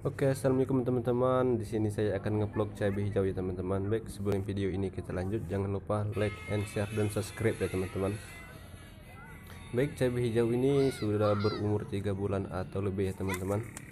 Oke, assalamualaikum teman-teman. Di sini saya akan ngevlog cabai hijau ya teman-teman. Baik, sebelum video ini kita lanjut, jangan lupa like and share dan subscribe ya teman-teman. Baik, cabai hijau ini sudah berumur 3 bulan atau lebih ya teman-teman.